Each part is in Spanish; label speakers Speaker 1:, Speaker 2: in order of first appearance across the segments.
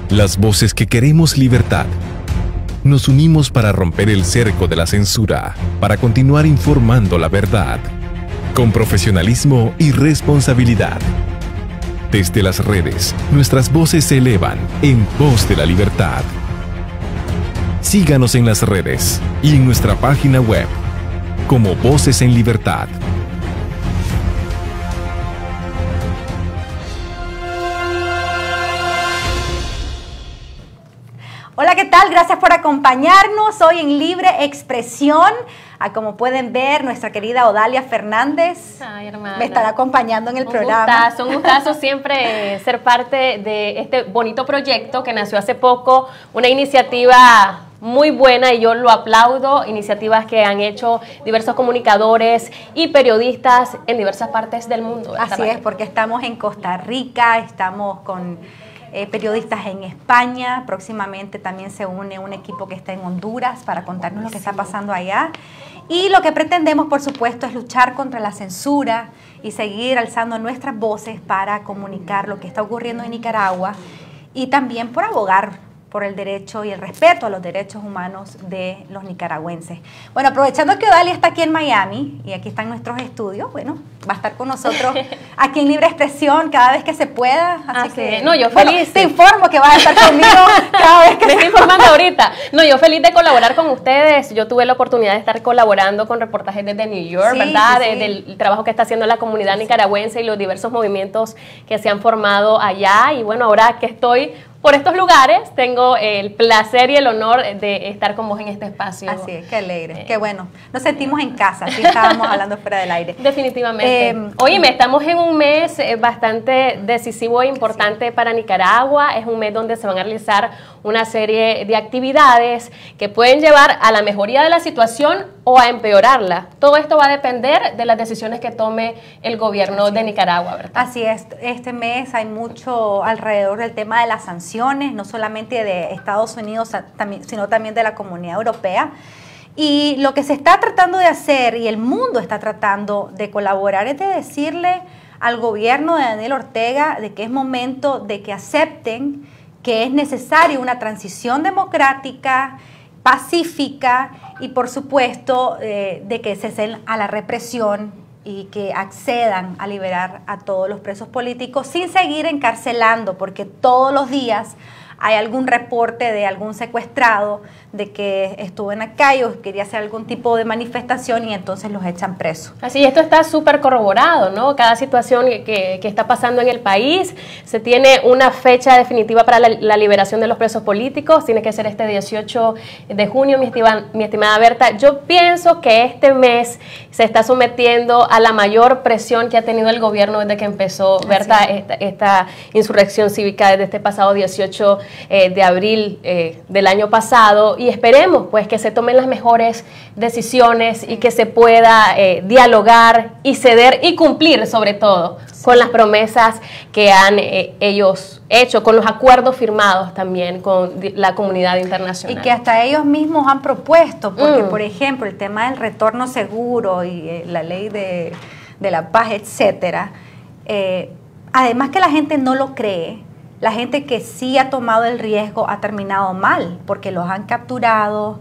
Speaker 1: Las voces que queremos libertad. Nos unimos para romper el cerco de la censura, para continuar informando la verdad, con profesionalismo y responsabilidad. Desde las redes, nuestras voces se elevan en pos de la libertad. Síganos en las redes y en nuestra página web como Voces en Libertad.
Speaker 2: Hola, ¿qué tal? Gracias por acompañarnos hoy en Libre Expresión. Como pueden ver, nuestra querida Odalia Fernández me estará acompañando en el programa.
Speaker 3: Un gustazo siempre ser parte de este bonito proyecto que nació hace poco, una iniciativa muy buena y yo lo aplaudo, iniciativas que han hecho diversos comunicadores y periodistas en diversas partes del mundo.
Speaker 2: Así es, porque estamos en Costa Rica, estamos con periodistas en España, próximamente también se une un equipo que está en Honduras para contarnos lo que está pasando allá. Y lo que pretendemos, por supuesto, es luchar contra la censura y seguir alzando nuestras voces para comunicar lo que está ocurriendo en Nicaragua y también por abogar por el derecho y el respeto a los derechos humanos de los nicaragüenses. Bueno, aprovechando que Odalia está aquí en Miami y aquí están nuestros estudios, bueno, va a estar con nosotros aquí en Libre Expresión cada vez que se pueda. Así que,
Speaker 3: no, yo feliz.
Speaker 2: Bueno, te informo que vas a estar conmigo cada vez que
Speaker 3: me estoy informando ahorita. No, yo feliz de colaborar con ustedes. Yo tuve la oportunidad de estar colaborando con reportajes desde New York, ¿verdad? Sí. Del trabajo que está haciendo la comunidad nicaragüense y los diversos movimientos que se han formado allá. Y bueno, ahora que estoy por estos lugares, tengo el placer y el honor de estar con vos en este espacio.
Speaker 2: Así es, qué alegre, qué bueno. Nos sentimos en casa, así estábamos hablando fuera del aire.
Speaker 3: Definitivamente. Óyeme, estamos en un mes bastante decisivo e importante para Nicaragua. Es un mes donde se van a realizar una serie de actividades que pueden llevar a la mejoría de la situación o a empeorarla. Todo esto va a depender de las decisiones que tome el gobierno de Nicaragua, ¿verdad?
Speaker 2: Así es, este mes hay mucho alrededor del tema de las sanciones, no solamente de Estados Unidos, sino también de la Comunidad Europea. Y lo que se está tratando de hacer, y el mundo está tratando de colaborar, es de decirle al gobierno de Daniel Ortega de que es momento de que acepten que es necesaria una transición democrática, pacífica y por supuesto de que cesen a la represión y que accedan a liberar a todos los presos políticos sin seguir encarcelando, porque todos los días hay algún reporte de algún secuestrado de que estuvo en la calle o quería hacer algún tipo de manifestación y entonces los echan presos.
Speaker 3: Así, esto está súper corroborado, ¿no? Cada situación que está pasando en el país, se tiene una fecha definitiva para la liberación de los presos políticos, tiene que ser este 18 de junio, mi estimada Berta. Yo pienso que este mes se está sometiendo a la mayor presión que ha tenido el gobierno desde que empezó, Berta, esta insurrección cívica desde este pasado 18 de abril del año pasado, y esperemos pues que se tomen las mejores decisiones y que se pueda dialogar y ceder y cumplir sobre todo con las promesas que han ellos hecho, con los acuerdos firmados también con la comunidad internacional.
Speaker 2: Y que hasta ellos mismos han propuesto, porque por ejemplo el tema del retorno seguro y la ley de la paz, etcétera, además que la gente no lo cree, la gente que sí ha tomado el riesgo ha terminado mal, porque los han capturado,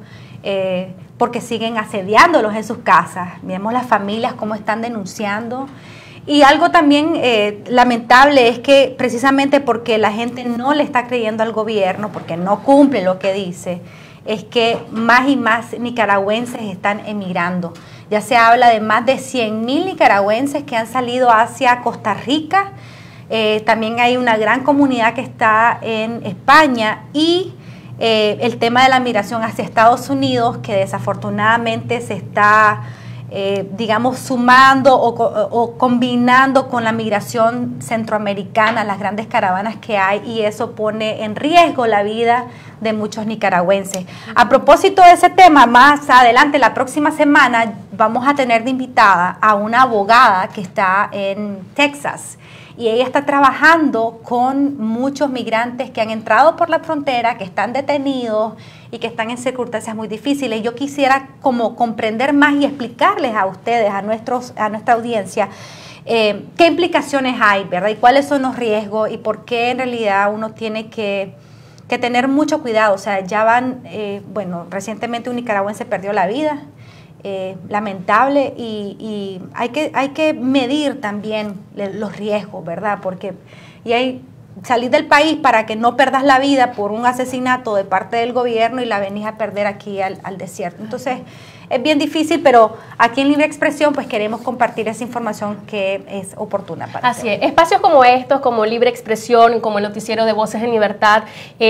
Speaker 2: porque siguen asediándolos en sus casas. Vemos las familias cómo están denunciando. Y algo también lamentable es que precisamente porque la gente no le está creyendo al gobierno, porque no cumple lo que dice, es que más y más nicaragüenses están emigrando. Ya se habla de más de 100.000 nicaragüenses que han salido hacia Costa Rica. También hay una gran comunidad que está en España y el tema de la migración hacia Estados Unidos, que desafortunadamente se está, digamos, sumando o combinando con la migración centroamericana, las grandes caravanas que hay, y eso pone en riesgo la vida de muchos nicaragüenses. A propósito de ese tema, más adelante, la próxima semana, vamos a tener de invitada a una abogada que está en Texas. Y ella está trabajando con muchos migrantes que han entrado por la frontera, que están detenidos y que están en circunstancias muy difíciles. Yo quisiera como comprender más y explicarles a ustedes, a nuestra audiencia, qué implicaciones hay, ¿verdad? Y cuáles son los riesgos y por qué en realidad uno tiene que que tener mucho cuidado. O sea, ya van, bueno, recientemente un nicaragüense perdió la vida, lamentable, y hay que medir también los riesgos, ¿verdad? Porque salir del país para que no perdas la vida por un asesinato de parte del gobierno y la venís a perder aquí al desierto. Entonces, es bien difícil, pero aquí en Libre Expresión pues queremos compartir esa información que es oportuna para
Speaker 3: Así es. Espacios como estos, como Libre Expresión, como el noticiero de Voces en Libertad,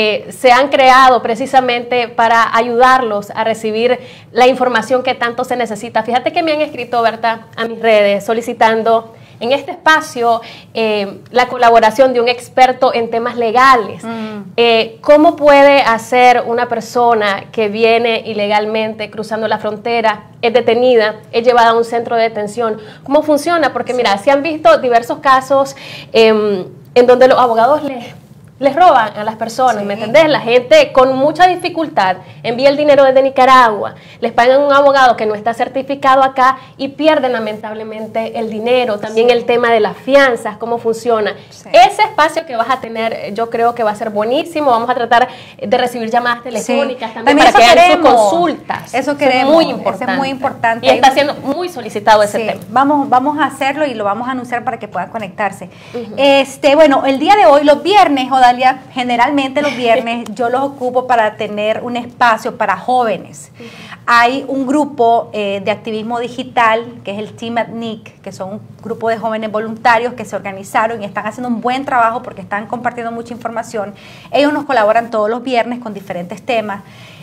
Speaker 3: se han creado precisamente para ayudarlos a recibir la información que tanto se necesita. Fíjate que me han escrito, Berta, a mis redes solicitando en este espacio la colaboración de un experto en temas legales. ¿Cómo puede hacer una persona que viene ilegalmente cruzando la frontera, es detenida, es llevada a un centro de detención? ¿Cómo funciona? Porque mira, se han visto diversos casos en donde los abogados les roban a las personas, ¿me entendés? La gente con mucha dificultad envía el dinero desde Nicaragua, les pagan un abogado que no está certificado acá y pierden lamentablemente el dinero. También el tema de las fianzas, cómo funciona. Ese espacio que vas a tener, yo creo que va a ser buenísimo. Vamos a tratar de recibir llamadas telefónicas también para que hagan sus consultas.
Speaker 2: Eso queremos.
Speaker 3: Muy importante.
Speaker 2: Es muy importante.
Speaker 3: Y está siendo muy solicitado ese tema.
Speaker 2: Vamos a hacerlo y lo vamos a anunciar para que puedan conectarse. Bueno, el día de hoy, los viernes, generalmente los viernes yo los ocupo para tener un espacio para jóvenes. Hay un grupo de activismo digital que es el Team ATNIC, que son un grupo de jóvenes voluntarios que se organizaron y están haciendo un buen trabajo porque están compartiendo mucha información. Ellos nos colaboran todos los viernes con diferentes temas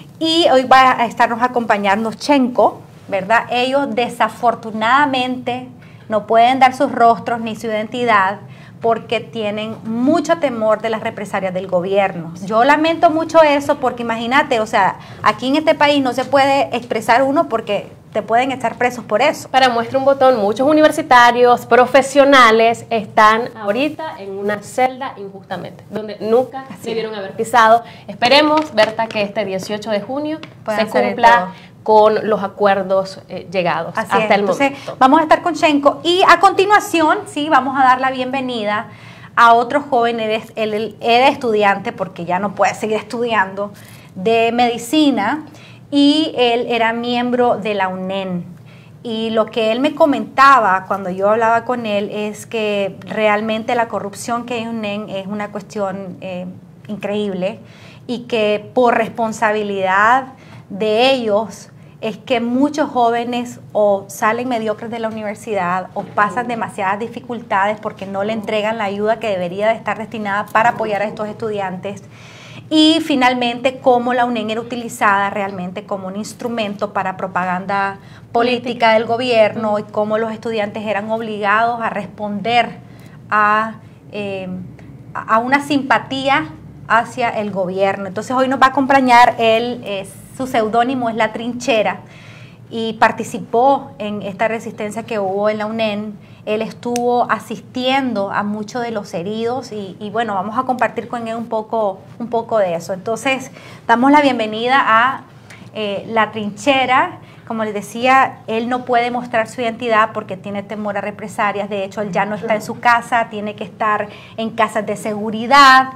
Speaker 2: y hoy va a estarnos acompañando Chenko, ¿verdad? Ellos desafortunadamente no pueden dar sus rostros ni su identidad porque tienen mucho temor de las represalias del gobierno. Yo lamento mucho eso porque imagínate, o sea, aquí en este país no se puede expresar uno porque te pueden echar presos por eso.
Speaker 3: Para muestra un botón, muchos universitarios, profesionales están ahorita en una celda injustamente, donde nunca debieron haber pisado. Esperemos, Berta, que este 18 de junio se cumpla con los acuerdos llegados hasta el momento.
Speaker 2: Entonces, vamos a estar con Chenko y a continuación, sí, vamos a dar la bienvenida a otro joven. Él era estudiante, porque ya no puede seguir estudiando, de medicina, y él era miembro de la UNEN. Y lo que él me comentaba cuando yo hablaba con él es que realmente la corrupción que hay en UNEN es una cuestión increíble y que por responsabilidad de ellos es que muchos jóvenes o salen mediocres de la universidad o pasan demasiadas dificultades porque no le entregan la ayuda que debería de estar destinada para apoyar a estos estudiantes. Y finalmente, cómo la UNEN era utilizada realmente como un instrumento para propaganda política del gobierno y cómo los estudiantes eran obligados a responder a una simpatía hacia el gobierno. Entonces hoy nos va a acompañar él, su seudónimo es La Trinchera, y participó en esta resistencia que hubo en la UNEN. Él estuvo asistiendo a muchos de los heridos y bueno, vamos a compartir con él un poco de eso. Entonces, damos la bienvenida a La Trinchera. Como les decía, él no puede mostrar su identidad porque tiene temor a represalias. De hecho, él ya no está en su casa, tiene que estar en casas de seguridad,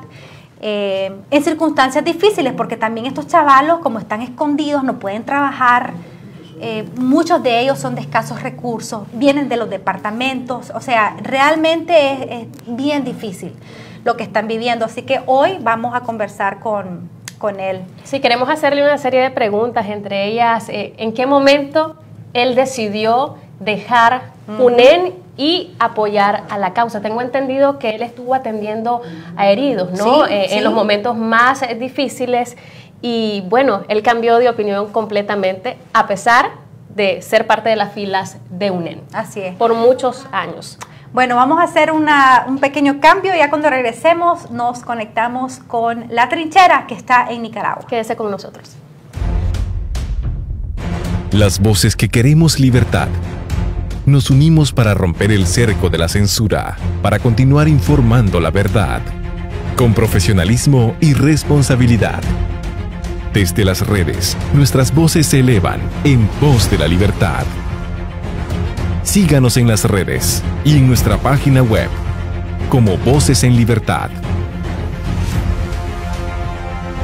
Speaker 2: en circunstancias difíciles, porque también estos chavalos, como están escondidos, no pueden trabajar. Muchos de ellos son de escasos recursos, vienen de los departamentos, o sea, realmente es bien difícil lo que están viviendo. Así que hoy vamos a conversar con él.
Speaker 3: Sí, queremos hacerle una serie de preguntas, entre ellas, ¿en qué momento él decidió dejar UNEN y apoyar a la causa? Tengo entendido que él estuvo atendiendo a heridos, ¿no? Sí, en los momentos más difíciles. Y bueno, él cambió de opinión completamente, a pesar de ser parte de las filas de UNEN.
Speaker 2: Así es.
Speaker 3: Por muchos años.
Speaker 2: Bueno, vamos a hacer un pequeño cambio. Ya cuando regresemos nos conectamos con La Trinchera, que está en Nicaragua.
Speaker 3: Quédese con nosotros.
Speaker 1: Las voces que queremos libertad. Nos unimos para romper el cerco de la censura, para continuar informando la verdad, con profesionalismo y responsabilidad. Desde las redes, nuestras voces se elevan en voz de la libertad. Síganos en las redes y en nuestra página web como Voces en Libertad.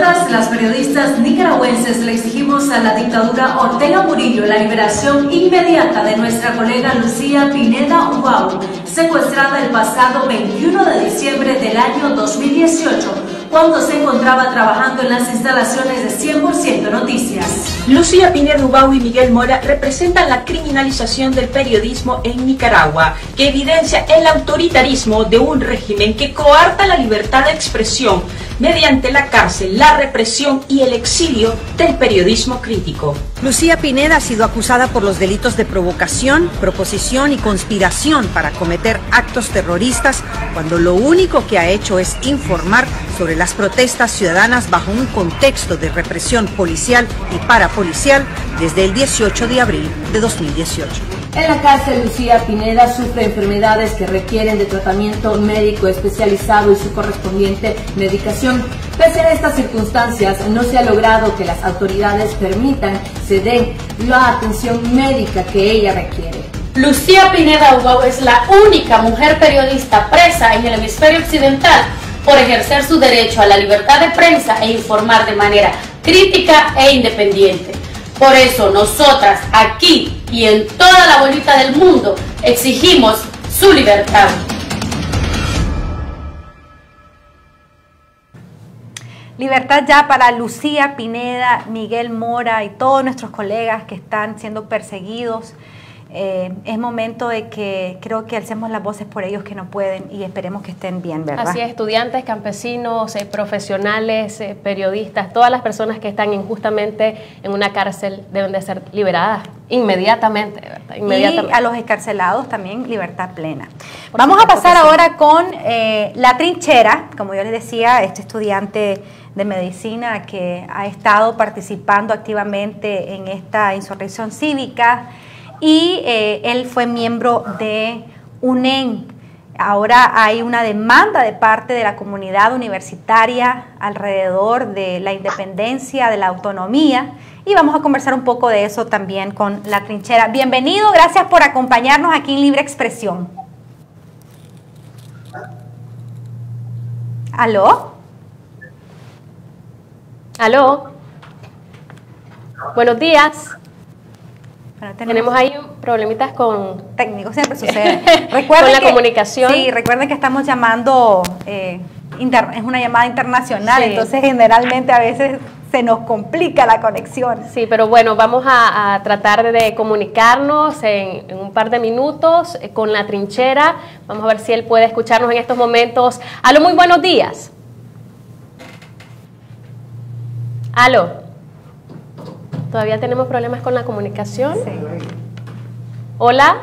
Speaker 4: todas las periodistas nicaragüenses le exigimos a la dictadura Ortega Murillo la liberación inmediata de nuestra colega Lucía Pineda Ubau, secuestrada el pasado 21 de diciembre del año 2018, cuando se encontraba trabajando en las instalaciones de 100% Noticias.
Speaker 5: Lucía Pineda Ubau y Miguel Mora representan la criminalización del periodismo en Nicaragua, que evidencia el autoritarismo de un régimen que coarta la libertad de expresión mediante la cárcel, la represión y el exilio del periodismo crítico.
Speaker 6: Lucía Pineda ha sido acusada por los delitos de provocación, proposición y conspiración para cometer actos terroristas, cuando lo único que ha hecho es informar sobre las protestas ciudadanas bajo un contexto de represión policial y parapolicial desde el 18 de abril de 2018.
Speaker 7: En la cárcel, Lucía Pineda sufre enfermedades que requieren de tratamiento médico especializado y su correspondiente medicación. Pese a estas circunstancias, no se ha logrado que las autoridades permitan se den la atención médica que ella requiere.
Speaker 8: Lucía Pineda Ubau es la única mujer periodista presa en el hemisferio occidental por ejercer su derecho a la libertad de prensa e informar de manera crítica e independiente. Por eso nosotras aquí y en toda la bolita del mundo exigimos su libertad.
Speaker 2: Libertad ya para Lucía Pineda, Miguel Mora y todos nuestros colegas que están siendo perseguidos. Es momento de que creo que alcemos las voces por ellos que no pueden y esperemos que estén bien, ¿verdad?
Speaker 3: Así es, estudiantes, campesinos, profesionales, periodistas, todas las personas que están injustamente en una cárcel deben de ser liberadas inmediatamente, ¿verdad? Inmediatamente.
Speaker 2: Y a los excarcelados también libertad plena. Vamos a pasar ahora con La Trinchera, como yo les decía, este estudiante de medicina que ha estado participando activamente en esta insurrección cívica. Y él fue miembro de UNEN. Ahora hay una demanda de parte de la comunidad universitaria alrededor de la independencia, de la autonomía, y vamos a conversar un poco de eso también con La Trinchera. Bienvenido, gracias por acompañarnos aquí en Libre Expresión. ¿Aló?
Speaker 3: ¿Aló? Buenos días.
Speaker 2: Bueno,
Speaker 3: tenemos ahí problemitas con
Speaker 2: técnicos, siempre sucede.
Speaker 3: Con la comunicación.
Speaker 2: Sí, recuerden que estamos llamando, es una llamada internacional, sí. Entonces generalmente a veces se nos complica la conexión.
Speaker 3: Sí, pero bueno, vamos a tratar de comunicarnos en un par de minutos con La Trinchera. Vamos a ver si él puede escucharnos en estos momentos. Aló, muy buenos días. Aló. Todavía tenemos problemas con la comunicación. Sí. Hola.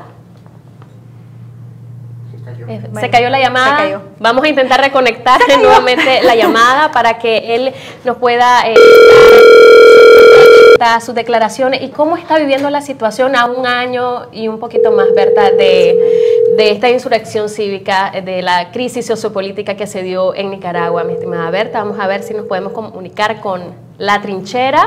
Speaker 3: Se cayó la llamada. Se cayó. Vamos a intentar reconectar nuevamente la llamada para que él nos pueda dar sus declaraciones y cómo está viviendo la situación a un año y un poquito más, ¿verdad?, de esta insurrección cívica, de la crisis sociopolítica que se dio en Nicaragua, mi estimada Berta. Vamos a ver si nos podemos comunicar con La Trinchera.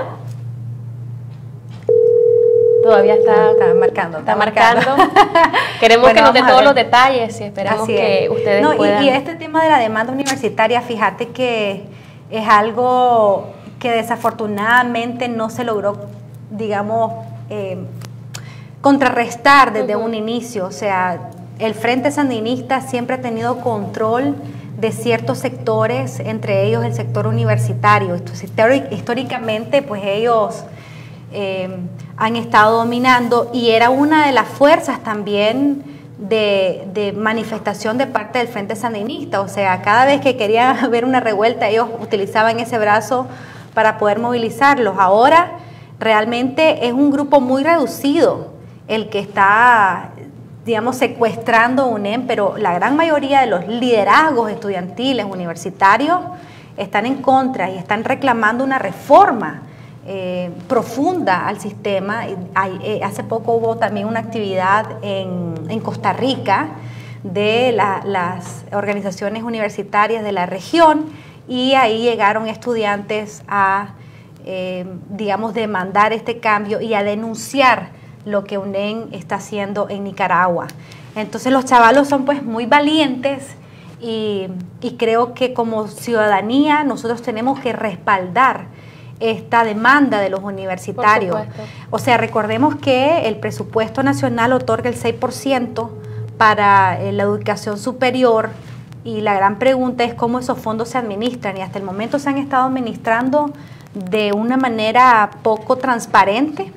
Speaker 3: Todavía está marcando. Queremos bueno, que nos dé todos los detalles y esperamos que ustedes puedan.
Speaker 2: Y este tema de la demanda universitaria, fíjate que es algo que desafortunadamente no se logró, digamos, contrarrestar desde un inicio. O sea, el Frente Sandinista siempre ha tenido control de ciertos sectores, entre ellos el sector universitario. Entonces, históricamente, pues ellos han estado dominando y era una de las fuerzas también de manifestación de parte del Frente Sandinista. O sea, cada vez que querían haber una revuelta, ellos utilizaban ese brazo para poder movilizarlos. Ahora realmente es un grupo muy reducido el que está, digamos, secuestrando UNEN, pero la gran mayoría de los liderazgos estudiantiles, universitarios, están en contra y están reclamando una reforma profunda al sistema. Hace poco hubo también una actividad en Costa Rica de las organizaciones universitarias de la región y ahí llegaron estudiantes a, digamos, demandar este cambio y a denunciar lo que UNEN está haciendo en Nicaragua. Entonces los chavalos son pues muy valientes y creo que como ciudadanía nosotros tenemos que respaldar esta demanda de los universitarios. O sea, recordemos que el presupuesto nacional otorga el 6% para la educación superior, y la gran pregunta es cómo esos fondos se administran, y hasta el momento se han estado administrando de una manera poco transparente,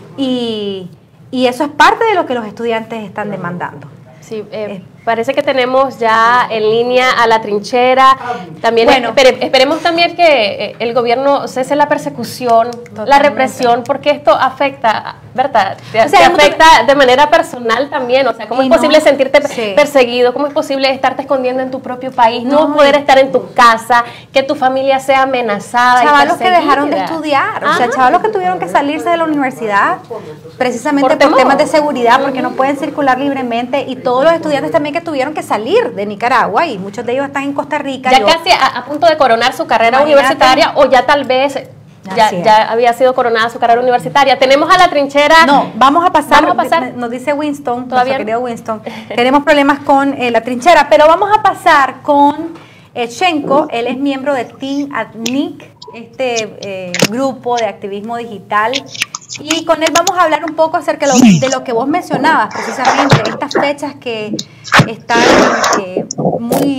Speaker 2: y eso es parte de lo que los estudiantes están demandando.
Speaker 3: Sí, parece que tenemos ya en línea a la trinchera. También esperemos también que el gobierno cese la persecución, la represión, porque esto afecta, ¿verdad? Te afecta de manera personal también. O sea, ¿cómo es posible sentirte perseguido? ¿Cómo es posible estarte escondiendo en tu propio país? No poder estar en tu casa, que tu familia sea amenazada.
Speaker 2: Chavalos que dejaron de estudiar, o sea, chavalos que tuvieron que salirse de la universidad precisamente por temas de seguridad, porque no pueden circular libremente, y todos los estudiantes también que tuvieron que salir de Nicaragua, y muchos de ellos están en Costa Rica.
Speaker 3: Ya casi a punto de coronar su carrera universitaria, o ya tal vez ya había sido coronada su carrera universitaria. Tenemos a la trinchera.
Speaker 2: No, vamos a pasar. Nos dice Winston, nuestro querido Winston, tenemos problemas con la trinchera, pero vamos a pasar con Chenko. Él es miembro de Team ATNIC, este grupo de activismo digital, y con él vamos a hablar un poco acerca de lo que vos mencionabas, precisamente estas fechas que están siendo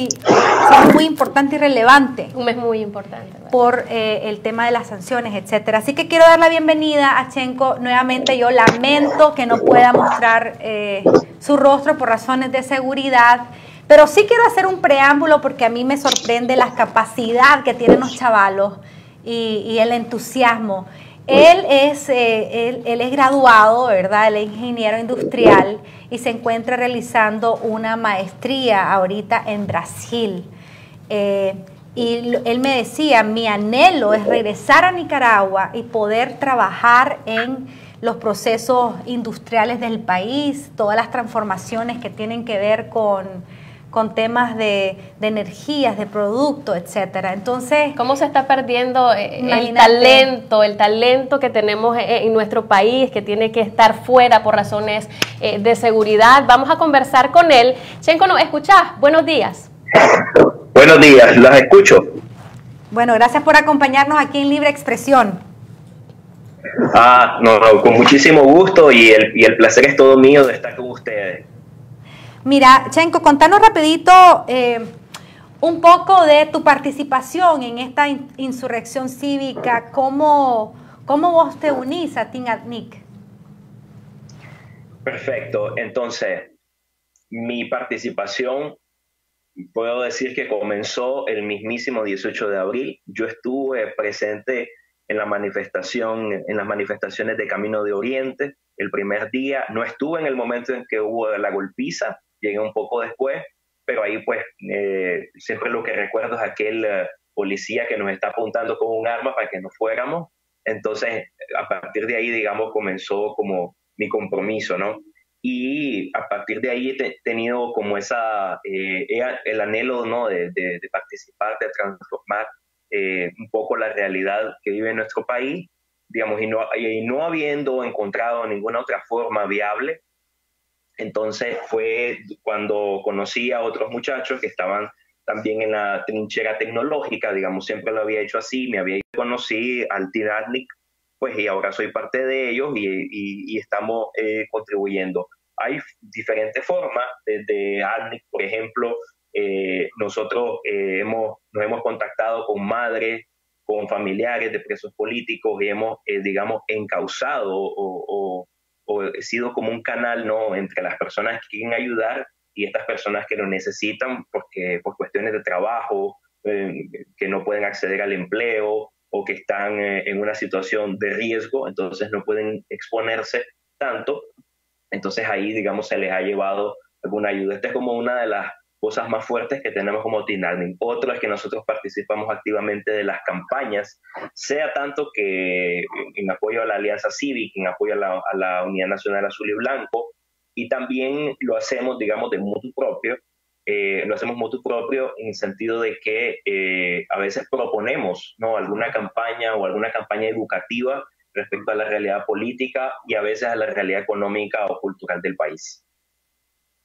Speaker 2: muy importantes y relevantes.
Speaker 3: Un mes muy importante, ¿verdad?
Speaker 2: Por el tema de las sanciones, etcétera. Así que quiero dar la bienvenida a Chenko. Nuevamente, yo lamento que no pueda mostrar su rostro por razones de seguridad, pero sí quiero hacer un preámbulo porque a mí me sorprende la capacidad que tienen los chavalos y el entusiasmo. Él es graduado, ¿verdad? Él es ingeniero industrial y se encuentra realizando una maestría ahorita en Brasil. Y él me decía, mi anhelo es regresar a Nicaragua y poder trabajar en los procesos industriales del país, todas las transformaciones que tienen que ver con temas de energías, de productos, etcétera. Entonces,
Speaker 3: ¿cómo se está perdiendo el talento que tenemos en nuestro país, que tiene que estar fuera por razones de seguridad? Vamos a conversar con él. Chenko, ¿nos escuchás? Buenos días.
Speaker 9: Buenos días, las escucho.
Speaker 2: Bueno, gracias por acompañarnos aquí en Libre Expresión.
Speaker 9: No, con muchísimo gusto, y el placer es todo mío de estar con ustedes.
Speaker 2: Mira, Chenko, contanos rapidito un poco de tu participación en esta insurrección cívica. ¿Cómo vos te unís a Team ATNIC?
Speaker 9: Perfecto. Entonces, mi participación, puedo decir que comenzó el mismísimo 18 de abril. Yo estuve presente en las manifestaciones de Camino de Oriente el primer día. No estuve en el momento en que hubo la golpiza, llegué un poco después, pero ahí pues siempre lo que recuerdo es aquel policía que nos está apuntando con un arma para que nos fuéramos. Entonces, a partir de ahí, digamos, comenzó como mi compromiso, ¿no? Y a partir de ahí he tenido como el anhelo, ¿no? de participar, de transformar un poco la realidad que vive en nuestro país, digamos, y no habiendo encontrado ninguna otra forma viable. Entonces fue cuando conocí a otros muchachos que estaban también en la trinchera tecnológica, digamos, siempre lo había hecho así, conocí al Team ATNIC, pues, y ahora soy parte de ellos y estamos contribuyendo. Hay diferentes formas, desde ATNIC, por ejemplo, nosotros nos hemos contactado con madres, con familiares de presos políticos, y hemos, digamos, encauzado o sido como un canal, ¿no?, entre las personas que quieren ayudar y estas personas que lo necesitan porque por cuestiones de trabajo, que no pueden acceder al empleo o que están en una situación de riesgo, entonces no pueden exponerse tanto. Entonces ahí, digamos, se les ha llevado alguna ayuda. Esta es como una de las cosas más fuertes que tenemos como Team ATNIC. Otro es que nosotros participamos activamente de las campañas, sea tanto que en apoyo a la Alianza Cívica, en apoyo a la Unidad Nacional Azul y Blanco, y también lo hacemos, digamos, de mutuo propio. Lo hacemos mutuo propio en el sentido de que a veces proponemos, ¿no?, alguna campaña o alguna campaña educativa respecto a la realidad política y a veces a la realidad económica o cultural del país.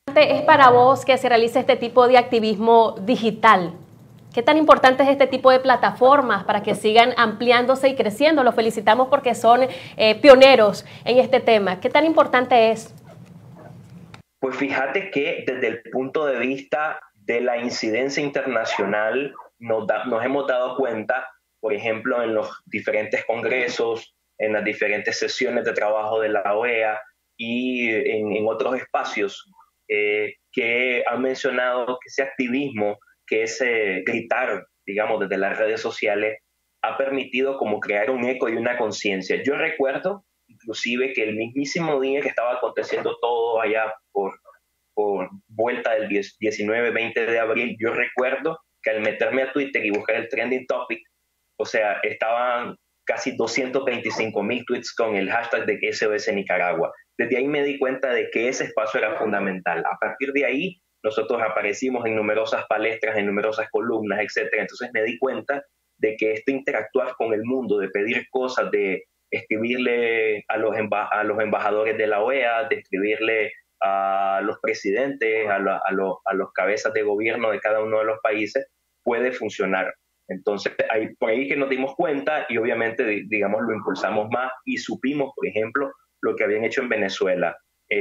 Speaker 3: es para vos que se realice este tipo de activismo digital? ¿Qué tan importante es este tipo de plataformas para que sigan ampliándose y creciendo? Los felicitamos porque son pioneros en este tema. ¿Qué tan importante es?
Speaker 9: Pues fíjate que desde el punto de vista de la incidencia internacional nos hemos dado cuenta, por ejemplo, en los diferentes congresos, en las diferentes sesiones de trabajo de la OEA y en otros espacios que han mencionado que ese activismo, que ese gritar, digamos, desde las redes sociales, ha permitido como crear un eco y una conciencia. Yo recuerdo inclusive que el mismísimo día que estaba aconteciendo todo allá por vuelta del 19-20 de abril, yo recuerdo que al meterme a Twitter y buscar el trending topic, o sea, estaban casi 225,000 tweets con el hashtag de SOS Nicaragua. Desde ahí me di cuenta de que ese espacio era fundamental. A partir de ahí, nosotros aparecimos en numerosas palestras, en numerosas columnas, etc. Entonces me di cuenta de que este interactuar con el mundo, de pedir cosas, de escribirle a los embajadores de la OEA, de escribirle a los presidentes, a los cabezas de gobierno de cada uno de los países, puede funcionar. Entonces, por ahí que nos dimos cuenta y obviamente, digamos, lo impulsamos más y supimos, por ejemplo, lo que habían hecho en Venezuela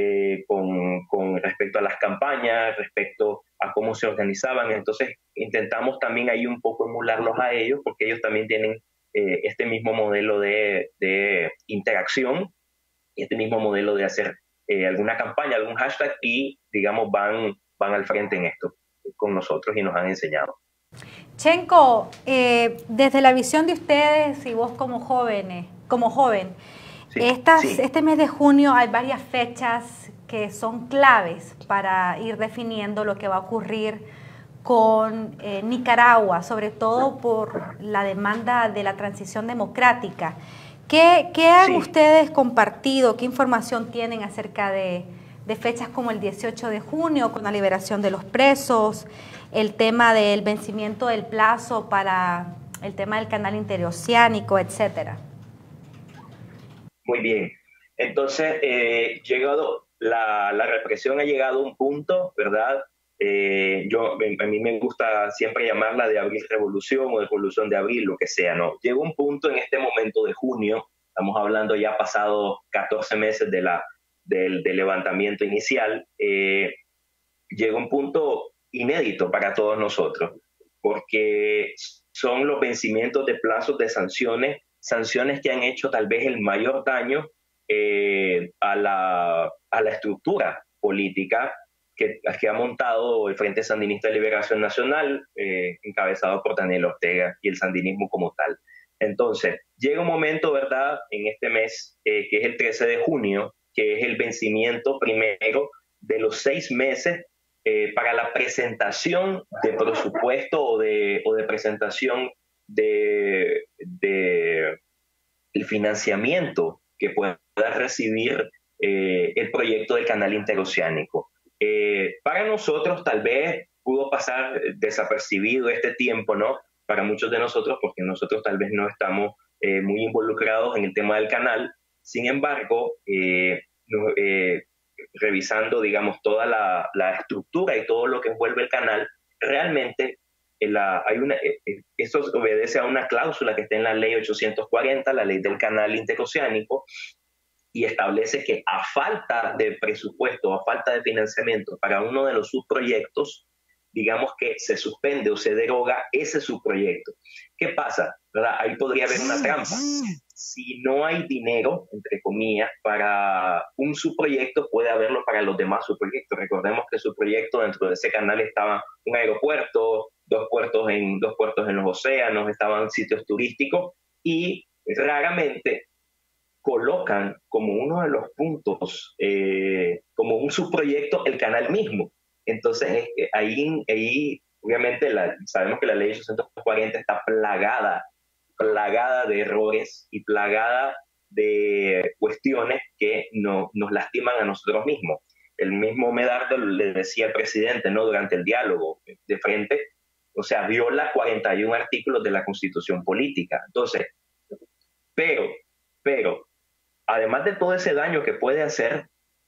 Speaker 9: con respecto a las campañas, respecto a cómo se organizaban. Entonces, intentamos también ahí un poco emularlos a ellos porque ellos también tienen este mismo modelo de interacción, este mismo modelo de hacer alguna campaña, algún hashtag y, digamos, van al frente en esto con nosotros y nos han enseñado.
Speaker 2: Chenko, desde la visión de ustedes y vos como joven, sí, este mes de junio hay varias fechas que son claves para ir definiendo lo que va a ocurrir con Nicaragua, sobre todo por la demanda de la transición democrática. ¿Qué han ustedes compartido? ¿Qué información tienen acerca de fechas como el 18 de junio, con la liberación de los presos, el tema del vencimiento del plazo para el tema del canal interoceánico, etcétera?
Speaker 9: Muy bien. Entonces, la represión ha llegado a un punto, ¿verdad? A mí me gusta siempre llamarla de abril revolución o de revolución de abril, lo que sea, ¿no? Llegó un punto en este momento de junio, estamos hablando ya pasado 14 meses del levantamiento inicial, llegó un punto inédito para todos nosotros, porque son los vencimientos de plazos de sanciones que han hecho tal vez el mayor daño a la estructura política que ha montado el Frente Sandinista de Liberación Nacional, encabezado por Daniel Ortega y el sandinismo como tal. Entonces, llega un momento, ¿verdad?, en este mes, que es el 13 de junio, que es el vencimiento primero de los 6 meses para la presentación de presupuesto o de presentación del financiamiento que pueda recibir el proyecto del canal interoceánico. Para nosotros tal vez pudo pasar desapercibido este tiempo, ¿no? Para muchos de nosotros, porque nosotros tal vez no estamos muy involucrados en el tema del canal. Sin embargo, revisando, digamos, toda la estructura y todo lo que envuelve el canal, realmente esto obedece a una cláusula que está en la ley 840, la ley del canal interoceánico, y establece que a falta de presupuesto, a falta de financiamiento para uno de los subproyectos, digamos que se suspende o se deroga ese subproyecto. ¿Qué pasa? ¿Verdad? Ahí podría haber una trampa. Si no hay dinero, entre comillas, para un subproyecto, puede haberlo para los demás subproyectos. Recordemos que subproyecto dentro de ese canal estaba un aeropuerto, dos puertos en los océanos, estaban sitios turísticos y raramente colocan como uno de los puntos, como un subproyecto, el canal mismo. Entonces, ahí obviamente, sabemos que la ley 840 está plagada de errores y plagada de cuestiones que nos lastiman a nosotros mismos. El mismo Medardo le decía al presidente, ¿no?, durante el diálogo de frente, o sea, viola 41 artículos de la Constitución Política. Entonces, pero, además de todo ese daño que puede hacer,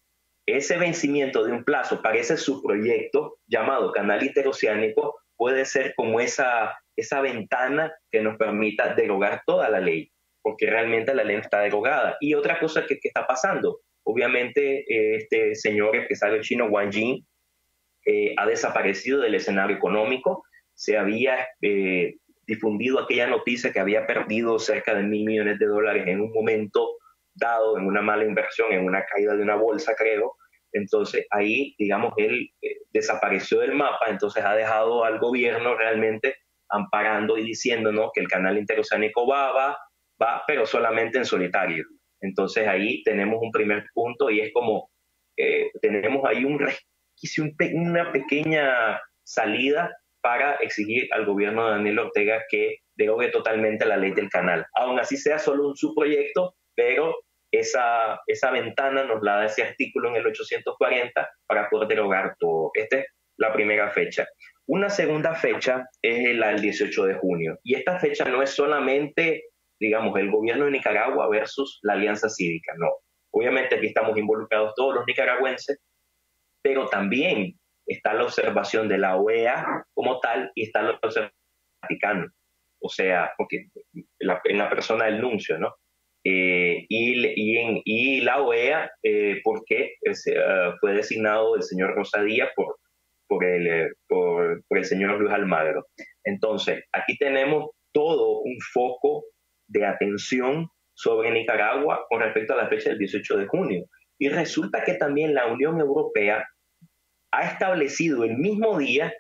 Speaker 9: ese vencimiento de un plazo para ese subproyecto llamado Canal Interoceánico puede ser como esa ventana que nos permita derogar toda la ley, porque realmente la ley está derogada. Y otra cosa que está pasando, obviamente este señor empresario chino Wang Jing ha desaparecido del escenario económico. Se había difundido aquella noticia que había perdido cerca de $1.000 millones en un momento dado, en una mala inversión, en una caída de una bolsa, creo. Entonces ahí, digamos, él desapareció del mapa, entonces ha dejado al gobierno realmente amparando y diciéndonos que el canal interoceánico va, pero solamente en solitario. Entonces ahí tenemos un primer punto y es como tenemos ahí un resquicio, una pequeña salida para exigir al gobierno de Daniel Ortega que derogue totalmente la ley del canal. Aún así sea solo un subproyecto, pero esa ventana nos la da ese artículo en el 840 para poder derogar todo. Esta es la primera fecha. Una segunda fecha es la del 18 de junio. Y esta fecha no es solamente, digamos, el gobierno de Nicaragua versus la Alianza Cívica, no. Obviamente aquí estamos involucrados todos los nicaragüenses, pero también está la observación de la OEA como tal y está la observación del Vaticano. O sea, porque en la persona del nuncio, ¿no? Y la OEA, porque fue designado el señor Rosadía por el señor Luis Almagro. Entonces, aquí tenemos todo un foco de atención sobre Nicaragua con respecto a la fecha del 18 de junio. Y resulta que también la Unión Europea ha establecido el mismo día,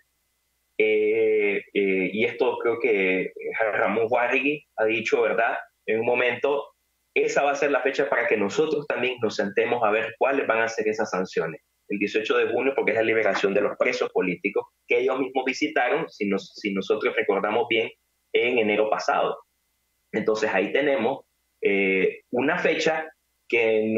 Speaker 9: y esto creo que Ramón Jáuregui ha dicho, ¿verdad?, en un momento, esa va a ser la fecha para que nosotros también nos sentemos a ver cuáles van a ser esas sanciones. El 18 de junio, porque es la liberación de los presos políticos que ellos mismos visitaron, si nosotros recordamos bien, en enero pasado. Entonces ahí tenemos una fecha que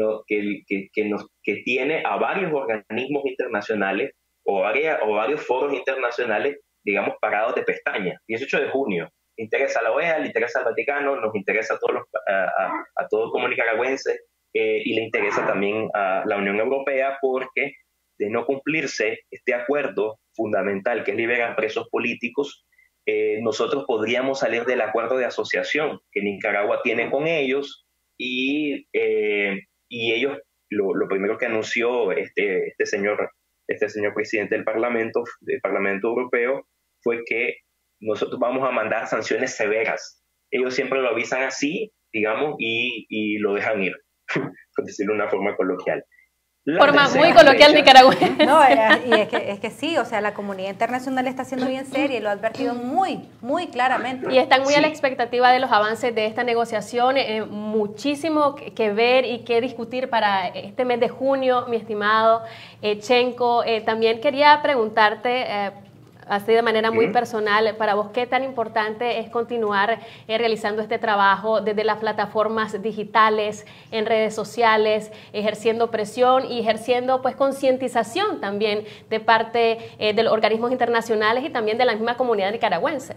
Speaker 9: tiene a varios organismos internacionales o varios foros internacionales, digamos, parados de pestaña. 18 de junio. Interesa a la OEA, le interesa al Vaticano, nos interesa a todos como nicaragüenses y le interesa también a la Unión Europea, porque de no cumplirse este acuerdo fundamental que es liberar presos políticos, nosotros podríamos salir del acuerdo de asociación que Nicaragua tiene con ellos y ellos, lo primero que anunció este señor presidente del Parlamento Europeo fue que nosotros vamos a mandar sanciones severas. Ellos siempre lo avisan así, digamos, y lo dejan ir, por decirlo de una forma coloquial.
Speaker 3: Forma muy coloquial nicaragüense.
Speaker 2: No, y es que sí, o sea, la comunidad internacional está siendo bien seria y lo ha advertido muy, muy claramente.
Speaker 3: Y están muy a la expectativa de los avances de esta negociación, muchísimo que ver y que discutir para este mes de junio, mi estimado Chenco. También quería preguntarte, así de manera muy personal, para vos, ¿qué tan importante es continuar realizando este trabajo desde las plataformas digitales, en redes sociales, ejerciendo presión y ejerciendo pues concientización también de parte de los organismos internacionales y también de la misma comunidad nicaragüense?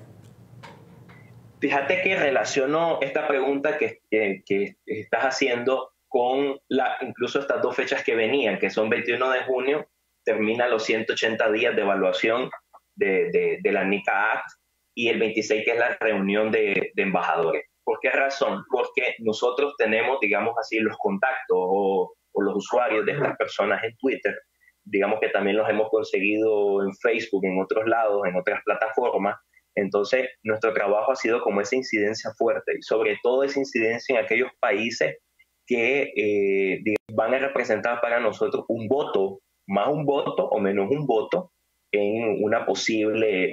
Speaker 9: Fíjate que relaciono esta pregunta que estás haciendo con incluso estas dos fechas que venían, que son 21 de junio, termina los 180 días de evaluación de la NICA Act, y el 26, que es la reunión de embajadores. ¿Por qué razón? Porque nosotros tenemos, digamos así, los contactos o los usuarios de estas personas en Twitter, digamos que también los hemos conseguido en Facebook, en otros lados, en otras plataformas. Entonces, nuestro trabajo ha sido como esa incidencia fuerte, y sobre todo esa incidencia en aquellos países que van a representar para nosotros un voto, más un voto o menos un voto, en un posible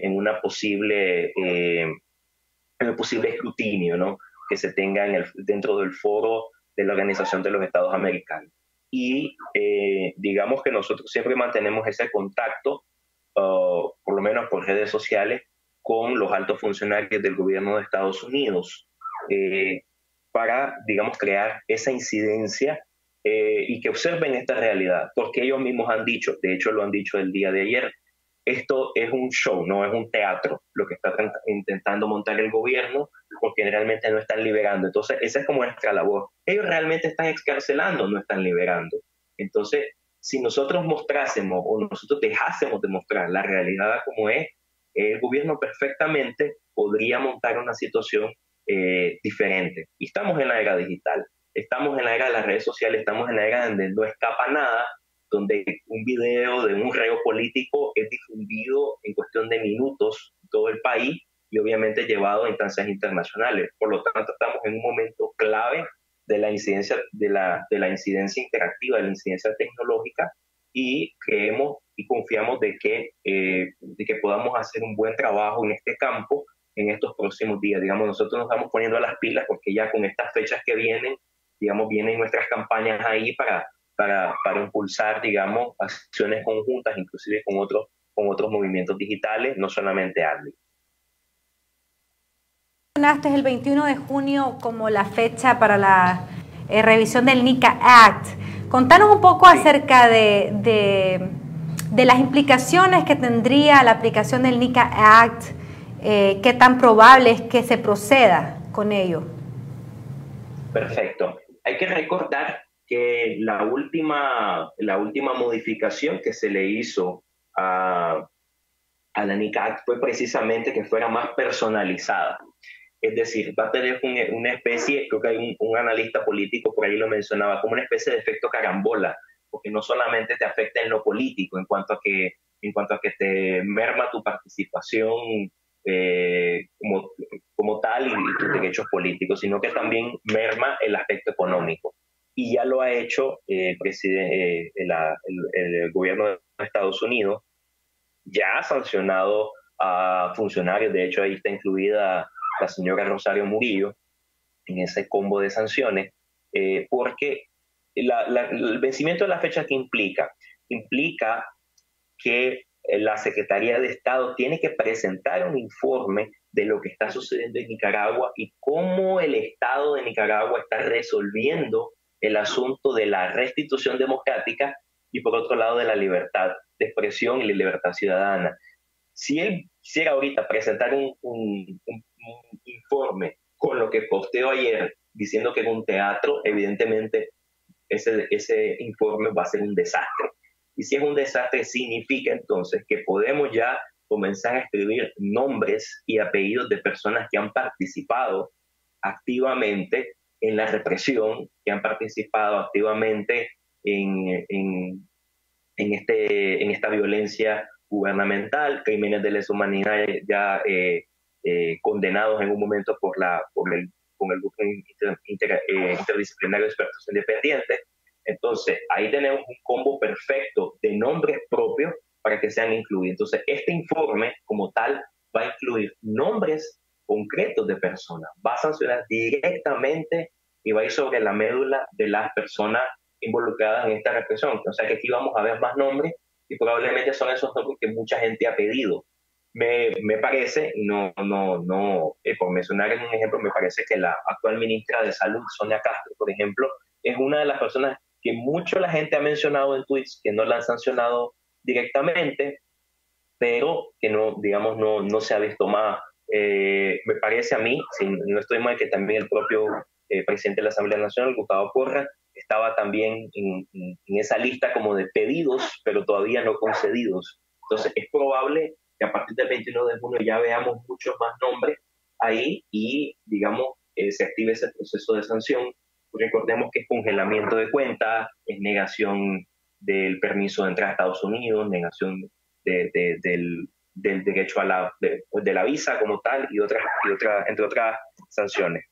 Speaker 9: escrutinio, ¿no?, que se tenga dentro del foro de la Organización de los Estados Americanos. Y digamos que nosotros siempre mantenemos ese contacto, por lo menos por redes sociales, con los altos funcionarios del gobierno de Estados Unidos, para, digamos, crear esa incidencia y que observen esta realidad, porque ellos mismos han dicho, de hecho lo han dicho el día de ayer, esto es un show, no es un teatro, lo que está intentando montar el gobierno, porque realmente no están liberando. Entonces, esa es como nuestra labor. Ellos realmente están excarcelando, no están liberando. Entonces, si nosotros mostrásemos o nosotros dejásemos de mostrar la realidad como es, el gobierno perfectamente podría montar una situación diferente. Y estamos en la era digital, estamos en la era de las redes sociales, estamos en la era donde no escapa nada, donde un video de un reo político es difundido en cuestión de minutos en todo el país y obviamente llevado a instancias internacionales. Por lo tanto, estamos en un momento clave de la incidencia, de la incidencia interactiva, de la incidencia tecnológica, y creemos y confiamos de que podamos hacer un buen trabajo en este campo en estos próximos días. Digamos, nosotros nos estamos poniendo a las pilas porque ya con estas fechas que vienen, digamos, vienen nuestras campañas ahí para impulsar, digamos, acciones conjuntas, inclusive con otros movimientos digitales, no solamente ADLI.
Speaker 2: Mencionaste el 21 de junio como la fecha para la revisión del NICA Act. Contanos un poco acerca de las implicaciones que tendría la aplicación del NICA Act, qué tan probable es que se proceda con ello.
Speaker 9: Perfecto. Hay que recordar que la última modificación que se le hizo a la NICA Act fue precisamente que fuera más personalizada. Es decir, va a tener una especie, creo que hay un analista político por ahí lo mencionaba, como una especie de efecto carambola, porque no solamente te afecta en lo político, en cuanto a que te merma tu participación como tal y tus derechos políticos, sino que también merma el aspecto económico. Y ya lo ha hecho el gobierno de Estados Unidos, ya ha sancionado a funcionarios, de hecho ahí está incluida la señora Rosario Murillo en ese combo de sanciones, porque el vencimiento de la fecha que implica que la Secretaría de Estado tiene que presentar un informe de lo que está sucediendo en Nicaragua y cómo el Estado de Nicaragua está resolviendo el asunto de la restitución democrática y por otro lado de la libertad de expresión y la libertad ciudadana. Si él quisiera ahorita presentar un informe con lo que posteó ayer diciendo que era un teatro, evidentemente ese informe va a ser un desastre. Y si es un desastre, significa entonces que podemos ya comenzar a escribir nombres y apellidos de personas que han participado activamente en la represión, que han participado activamente en esta violencia gubernamental, crímenes de lesa humanidad ya condenados en un momento con el grupo interdisciplinario de expertos independientes. Entonces, ahí tenemos un combo perfecto de nombres propios para que sean incluidos. Entonces, este informe como tal va a incluir nombres concretos de personas, va a sancionar directamente y va a ir sobre la médula de las personas involucradas en esta represión. O sea que aquí vamos a ver más nombres y probablemente son esos nombres que mucha gente ha pedido. Me parece, por mencionar un ejemplo, me parece que la actual ministra de Salud, Sonia Castro, por ejemplo, es una de las personas que mucho la gente ha mencionado en tweets, que no la han sancionado directamente, pero que no se ha visto más. Me parece a mí, si no estoy mal, que también el propio presidente de la Asamblea Nacional, Gustavo Porras, estaba también en esa lista como de pedidos, pero todavía no concedidos. Entonces es probable que a partir del 21 de junio ya veamos muchos más nombres ahí y, se active ese proceso de sanción. Recordemos que es congelamiento de cuentas, es negación del permiso de entrar a Estados Unidos, negación del derecho a de la visa como tal y entre otras sanciones.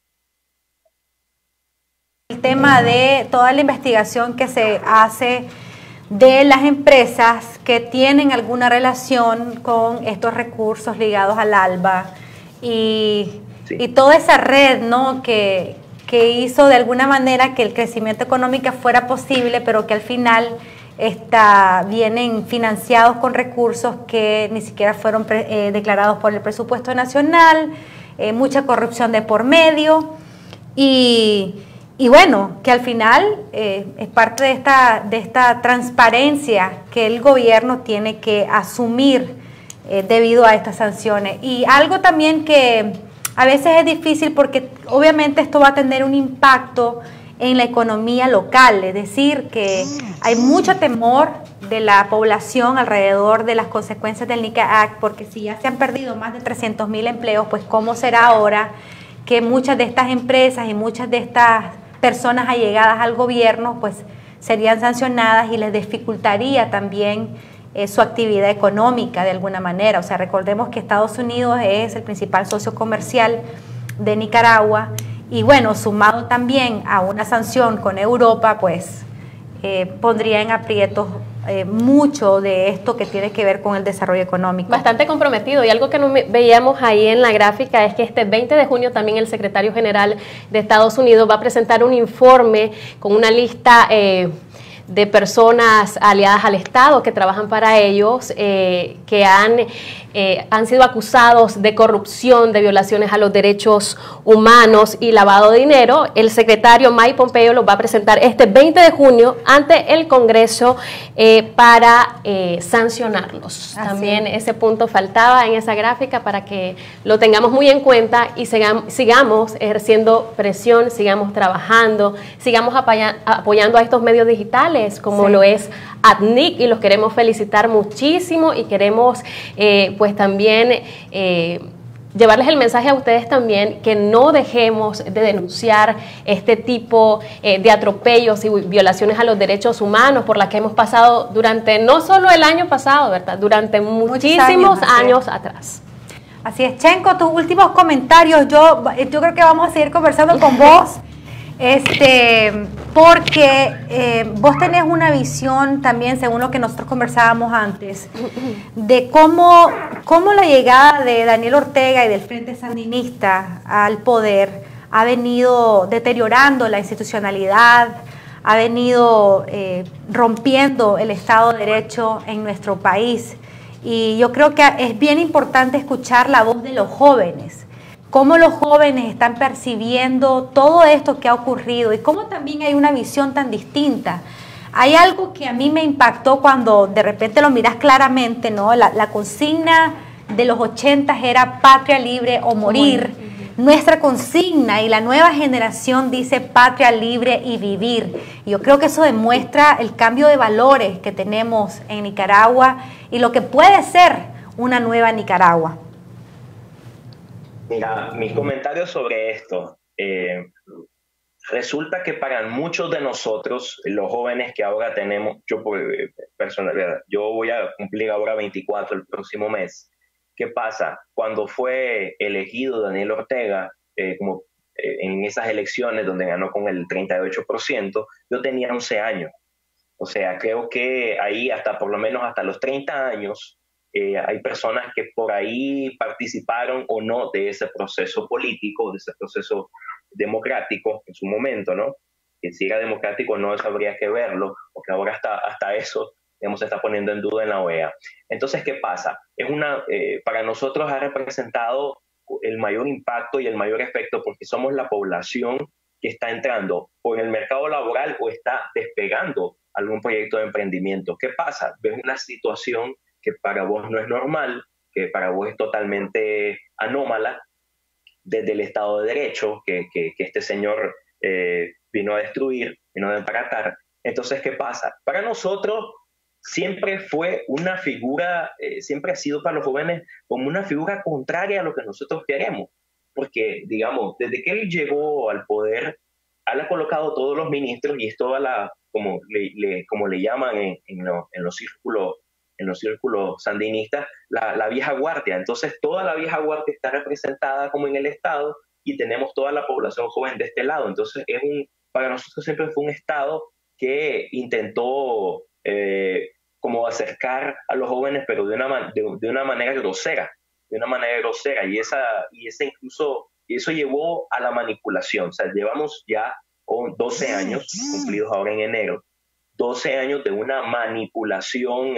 Speaker 2: El tema de toda la investigación que se hace de las empresas que tienen alguna relación con estos recursos ligados al ALBA y toda esa red, ¿no?, que hizo de alguna manera que el crecimiento económico fuera posible, pero que al final vienen financiados con recursos que ni siquiera fueron declarados por el presupuesto nacional, mucha corrupción de por medio y bueno, que al final es parte de esta transparencia que el gobierno tiene que asumir debido a estas sanciones. Y algo también que a veces es difícil porque obviamente esto va a tener un impacto en la economía local, es decir, que hay mucho temor de la población alrededor de las consecuencias del NICA Act, porque si ya se han perdido más de 300.000 empleos, pues cómo será ahora que muchas de estas empresas y muchas de estas personas allegadas al gobierno pues serían sancionadas y les dificultaría también su actividad económica de alguna manera. O sea, recordemos que Estados Unidos es el principal socio comercial de Nicaragua y bueno, sumado también a una sanción con Europa, pues pondría en aprietos mucho de esto que tiene que ver con el desarrollo económico.
Speaker 3: Bastante comprometido, y algo que no veíamos ahí en la gráfica es que este 20 de junio también el secretario general de Estados Unidos va a presentar un informe con una lista de personas aliadas al Estado que trabajan para ellos, que han sido acusados de corrupción, de violaciones a los derechos humanos y lavado de dinero. El secretario Mike Pompeo los va a presentar este 20 de junio ante el Congreso para sancionarlos.
Speaker 2: Así.
Speaker 3: También ese punto faltaba en esa gráfica para que lo tengamos muy en cuenta y sigamos ejerciendo presión, sigamos trabajando, sigamos apoyando a estos medios digitales como lo es ATNIC, y los queremos felicitar muchísimo y queremos pues también llevarles el mensaje a ustedes también que no dejemos de denunciar este tipo de atropellos y violaciones a los derechos humanos por las que hemos pasado durante no solo el año pasado, ¿verdad? Durante muchísimos años atrás.
Speaker 2: Así es, Chenco, tus últimos comentarios. Yo creo que vamos a seguir conversando con vos. Porque vos tenés una visión también, según lo que nosotros conversábamos antes, de cómo la llegada de Daniel Ortega y del Frente Sandinista al poder ha venido deteriorando la institucionalidad, ha venido rompiendo el Estado de Derecho en nuestro país. Y yo creo que es bien importante escuchar la voz de los jóvenes, cómo los jóvenes están percibiendo todo esto que ha ocurrido y cómo también hay una visión tan distinta. Hay algo que a mí me impactó cuando de repente lo miras claramente, ¿no? La consigna de los 80 era patria libre o morir. Nuestra consigna y la nueva generación dice patria libre y vivir. Y yo creo que eso demuestra el cambio de valores que tenemos en Nicaragua y lo que puede ser una nueva Nicaragua.
Speaker 9: Mira, mis comentarios sobre esto. Resulta que para muchos de nosotros, los jóvenes que ahora tenemos, yo voy a cumplir ahora 24 el próximo mes. ¿Qué pasa? Cuando fue elegido Daniel Ortega, en esas elecciones donde ganó con el 38%, yo tenía 11 años. O sea, creo que ahí por lo menos hasta los 30 años, hay personas que por ahí participaron o no de ese proceso político, de ese proceso democrático en su momento, ¿no? Que si era democrático no habría que verlo, porque ahora hasta eso, digamos, se está poniendo en duda en la OEA. Entonces, ¿qué pasa? Para nosotros ha representado el mayor impacto y el mayor efecto porque somos la población que está entrando o en el mercado laboral o está despegando algún proyecto de emprendimiento. ¿Qué pasa? Ves una situación que para vos no es normal, que para vos es totalmente anómala, desde el Estado de Derecho, que este señor vino a destruir, vino a desbaratar. Entonces, ¿qué pasa? Para nosotros siempre fue una figura, siempre ha sido para los jóvenes como una figura contraria a lo que nosotros queremos. Porque, digamos, desde que él llegó al poder, él ha colocado todos los ministros y es toda como le llaman en los círculos sandinistas, la vieja guardia. Entonces, toda la vieja guardia está representada como en el Estado y tenemos toda la población joven de este lado. Entonces, para nosotros siempre fue un Estado que intentó como acercar a los jóvenes, pero de una manera grosera. Y eso llevó a la manipulación. O sea, llevamos ya 12 años, cumplidos ahora en enero, 12 años de una manipulación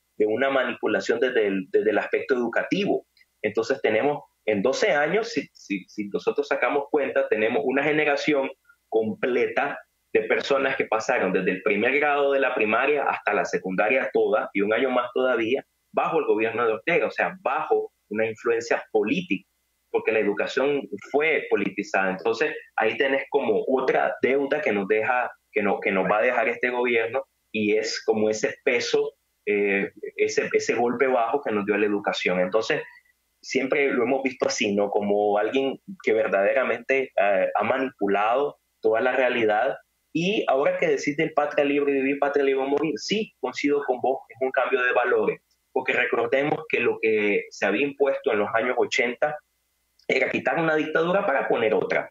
Speaker 9: desde el aspecto educativo. Entonces tenemos, en 12 años, si nosotros sacamos cuenta, tenemos una generación completa de personas que pasaron desde el primer grado de la primaria hasta la secundaria toda, y un año más todavía, bajo el gobierno de Ortega, o sea, bajo una influencia política porque la educación fue politizada. Entonces, ahí tenés como otra deuda que nos va a dejar este gobierno, y es como ese peso, ese golpe bajo que nos dio la educación. Entonces, siempre lo hemos visto así, ¿no? Como alguien que verdaderamente ha manipulado toda la realidad. Y ahora que decís del patria libre vivir, patria libre morir, sí, coincido con vos, es un cambio de valores, porque recordemos que lo que se había impuesto en los años 80 era quitar una dictadura para poner otra,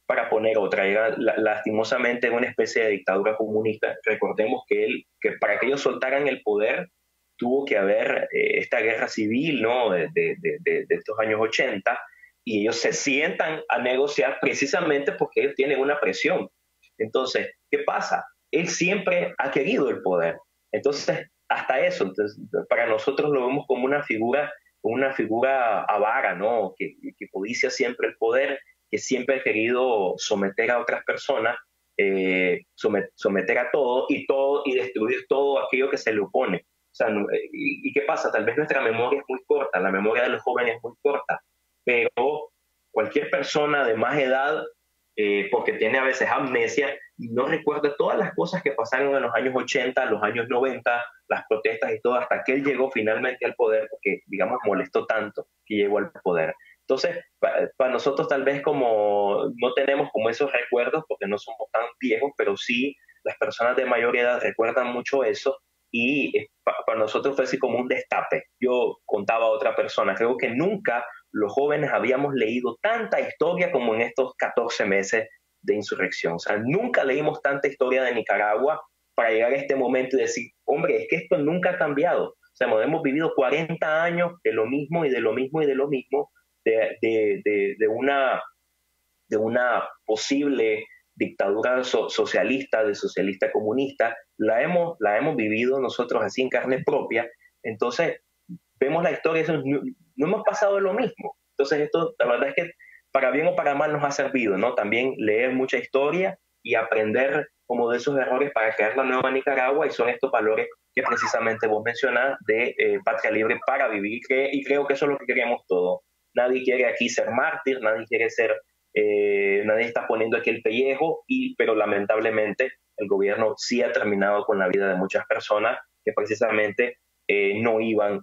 Speaker 9: era lastimosamente una especie de dictadura comunista. Recordemos que para que ellos soltaran el poder, tuvo que haber esta guerra civil, ¿no? de estos años 80, y ellos se sientan a negociar precisamente porque ellos tienen una presión. Entonces, ¿qué pasa? Él siempre ha querido el poder. Entonces, hasta eso, entonces, para nosotros lo vemos como una figura avara, ¿no? Que codicia siempre el poder, que siempre ha querido someter a otras personas, someter a todo y destruir todo aquello que se le opone. O sea, ¿y qué pasa? Tal vez nuestra memoria es muy corta, la memoria de los jóvenes es muy corta, pero cualquier persona de más edad, porque tiene a veces amnesia, no recuerda todas las cosas que pasaron en los años 80, los años 90, las protestas y todo, hasta que él llegó finalmente al poder, porque, digamos, molestó tanto que llegó al poder. Entonces, para nosotros tal vez como no tenemos como esos recuerdos, porque no somos tan viejos, pero sí las personas de mayor edad recuerdan mucho eso, y para nosotros fue así como un destape. Yo contaba a otra persona, creo que nunca los jóvenes habíamos leído tanta historia como en estos 14 meses de insurrección. O sea, nunca leímos tanta historia de Nicaragua para llegar a este momento y decir, hombre, es que esto nunca ha cambiado. O sea, hemos vivido 40 años de lo mismo y de lo mismo y de lo mismo, de una posible dictadura socialista, de socialista comunista. La hemos vivido nosotros así en carne propia. Entonces, vemos la historia, no hemos pasado de lo mismo. Entonces, esto, la verdad es que para bien o para mal nos ha servido, ¿no? También leer mucha historia y aprender como de esos errores para crear la nueva Nicaragua, y son estos valores que precisamente vos mencionás de patria libre para vivir, y creo que eso es lo que queremos todos. Nadie quiere aquí ser mártir, nadie está poniendo aquí el pellejo, pero lamentablemente el gobierno sí ha terminado con la vida de muchas personas que precisamente no iban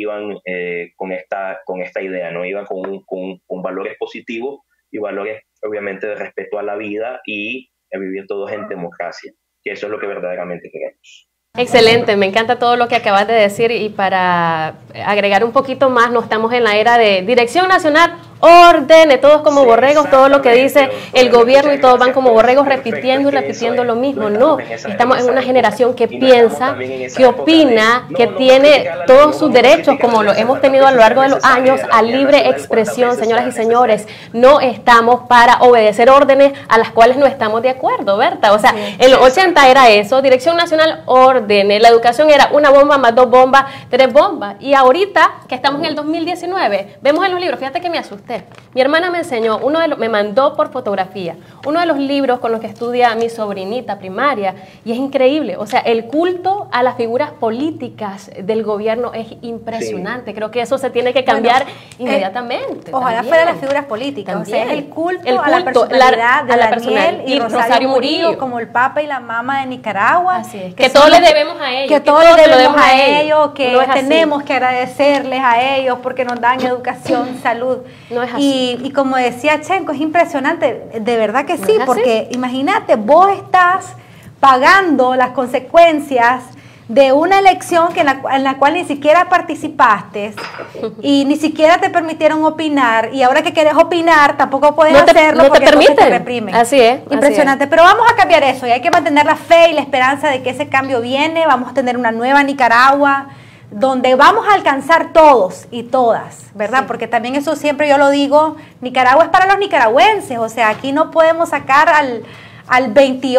Speaker 9: con esta idea, no iban con valores positivos y valores obviamente de respeto a la vida y a vivir todos en democracia, que eso es lo que verdaderamente queremos.
Speaker 3: Excelente, me encanta todo lo que acabas de decir, y para agregar un poquito más, no estamos en la era de Dirección Nacional, ordene, todos como borregos, todo lo que dice el gobierno y todos van como borregos repitiendo y repitiendo lo mismo. No, estamos en una generación que piensa, que opina, que tiene todos sus derechos, como lo hemos tenido a lo largo de los años, a libre expresión. Señoras y señores, no estamos para obedecer órdenes a las cuales no estamos de acuerdo, ¿verdad? O sea, en los 80 era eso, Dirección Nacional, ordene, la educación era una bomba más 2 bombas, 3 bombas, y ahorita que estamos en el 2019, vemos en los libros, fíjate que me asusté. Mi hermana me enseñó, me mandó por fotografía, uno de los libros con los que estudia mi sobrinita primaria, y es increíble. O sea, el culto a las figuras políticas del gobierno es impresionante. Sí. Creo que eso se tiene que cambiar inmediatamente.
Speaker 2: Ojalá
Speaker 3: también.
Speaker 2: fuera las figuras políticas.
Speaker 3: También.
Speaker 2: O sea, es el culto a la personalidad de Daniel y Rosario Murillo, como el Papa y la Mama de Nicaragua.
Speaker 3: Así es. Que todo le debemos a ellos.
Speaker 2: Que todo le debemos a ellos, que tenemos que agradecerles a ellos porque nos dan educación, salud.
Speaker 3: No es así.
Speaker 2: Y como decía Chenco, es impresionante, de verdad que sí, porque imagínate, vos estás pagando las consecuencias de una elección en la cual ni siquiera participaste y ni siquiera te permitieron opinar, y ahora que quieres opinar tampoco puedes hacerlo porque te reprimen.
Speaker 3: Así es.
Speaker 2: Impresionante, pero vamos a cambiar eso, y hay que mantener la fe y la esperanza de que ese cambio viene. Vamos a tener una nueva Nicaragua donde vamos a alcanzar todos y todas, ¿verdad? Sí. Porque también eso siempre yo lo digo, Nicaragua es para los nicaragüenses, o sea, aquí no podemos sacar al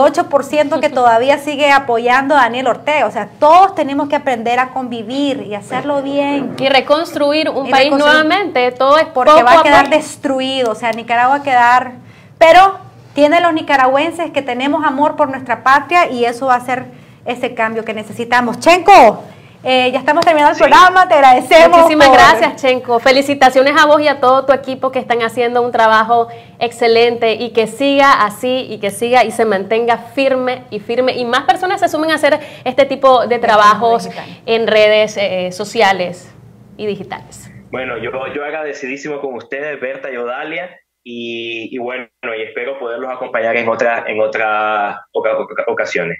Speaker 2: 28% que todavía sigue apoyando a Daniel Ortega. O sea, todos tenemos que aprender a convivir y hacerlo bien.
Speaker 3: Y reconstruir un país nuevamente, todo es
Speaker 2: porque va a quedar destruido, o sea, Nicaragua va a quedar, pero tiene los nicaragüenses que tenemos amor por nuestra patria, y eso va a ser ese cambio que necesitamos. Chenco, Ya estamos terminando el programa, te agradecemos.
Speaker 3: Muchísimas gracias, Chenco. Felicitaciones a vos y a todo tu equipo que están haciendo un trabajo excelente y que siga así y que siga y se mantenga firme y más personas se sumen a hacer este tipo de trabajos en redes sociales y digitales.
Speaker 9: Bueno, yo agradecidísimo con ustedes, Berta y Odalia, y bueno, y espero poderlos acompañar en otras ocasiones.